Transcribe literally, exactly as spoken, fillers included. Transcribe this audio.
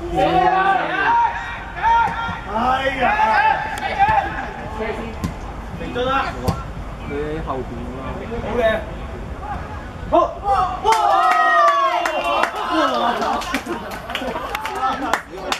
哎呀！停咗啦！ 你後邊啦。 好嘅。好。哇！哇！